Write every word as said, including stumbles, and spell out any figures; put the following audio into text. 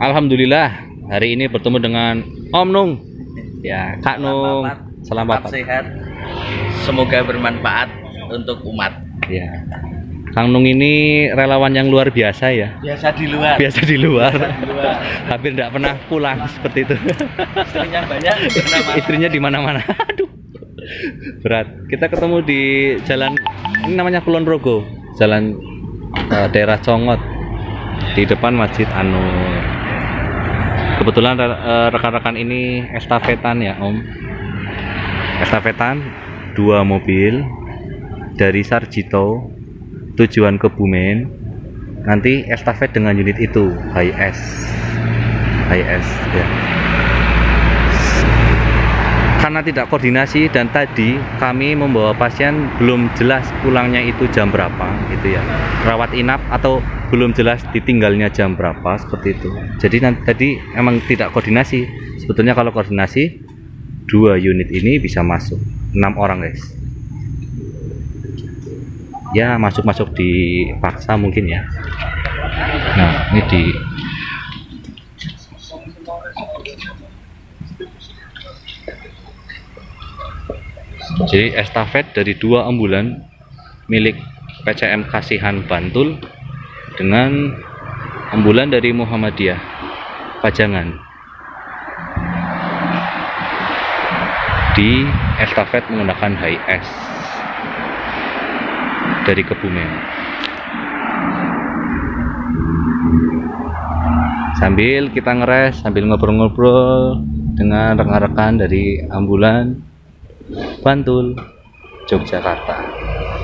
Alhamdulillah hari ini bertemu dengan Om Nung. Ya, Kak Nung. Selamat sehat. Semoga bermanfaat untuk umat. Ya. Kang Nung ini relawan yang luar biasa ya. Biasa di luar. Biasa di luar. Biasa di luar. Hampir tidak pernah pulang seperti itu. Istrinya banyak. Istrinya di mana-mana. Aduh. Berat. Kita ketemu di jalan ini namanya Kulon Progo, jalan uh, daerah Congot di depan Masjid An-Nur. Kebetulan uh, rekan-rekan ini estafetan ya Om. Estafetan dua mobil dari Sarjito tujuan Kebumen. Nanti estafet dengan unit itu H I S H I S ya. Karena tidak koordinasi dan tadi kami membawa pasien belum jelas pulangnya itu jam berapa gitu ya, rawat inap atau belum jelas ditinggalnya jam berapa seperti itu. Jadi nanti tadi emang tidak koordinasi. Sebetulnya kalau koordinasi dua unit ini bisa masuk enam orang guys. Ya masuk-masuk dipaksa mungkin ya. Nah ini di jadi estafet dari dua ambulan milik P C M Kasihan Bantul dengan ambulan dari Muhammadiyah Pajangan. Di estafet menggunakan H I S dari Kebumen. Sambil kita ngeres, sambil ngobrol-ngobrol dengan rekan-rekan dari ambulan Bantul, Yogyakarta.